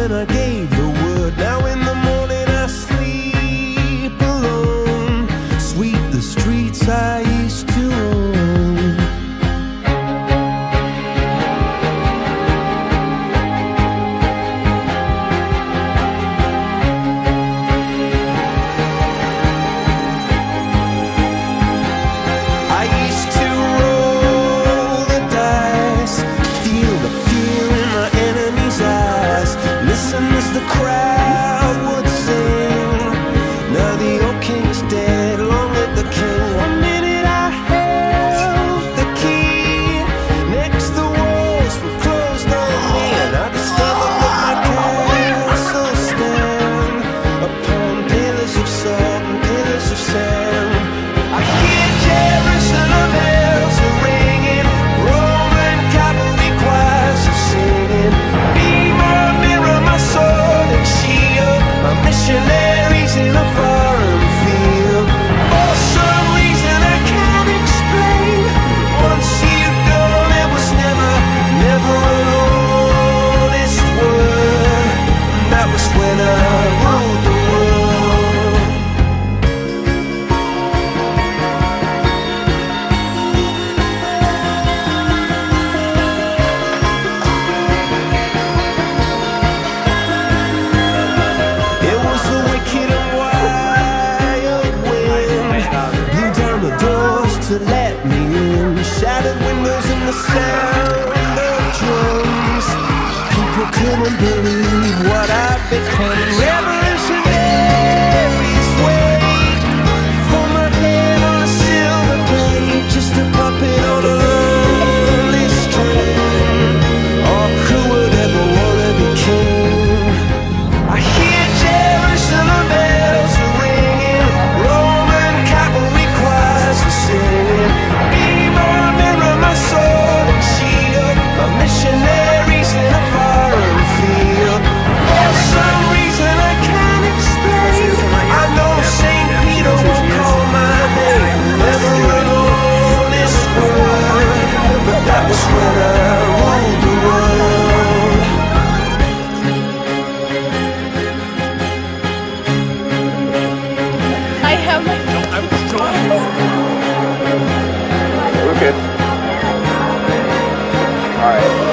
when I gave the word. Now in the morning I sleep alone. Sweep the streets I used to own. I used to roll the dice, feel the fear in my enemy's eyes, listen as the crowd would sing. Now the old king is dead, long live the king. One minute I held the key, next the walls were closed on me, and I discovered that my castle stand upon pillars of salt and pillars of sand. I hear Jerusalem bells are ringing, Roman cavalry choirs are singing. Be my mirror, my sword and shield, my missionaries in a foreign field. For some reason I can't explain, once you've gone it was never, never an honest word. And that was when I ruled the world. It was the wicked and wild wind, blew down the doors to let me in, shattered windows and the sound of drums. People couldn't believe what I'd become. Revolutionaries wait for my head on a silver plate, just a puppet on a lonely string. Oh, who would ever wanna be king? I hear Jerusalem bells are ringing, Roman cavalry choirs are singing. Be my mirror, my sword and shield, my missionaries in a foreign field. For some reason I can't explain, I know St. Peter won't call my name, never an honest word. But that was when I ruled the world. I have my We're good. Alright.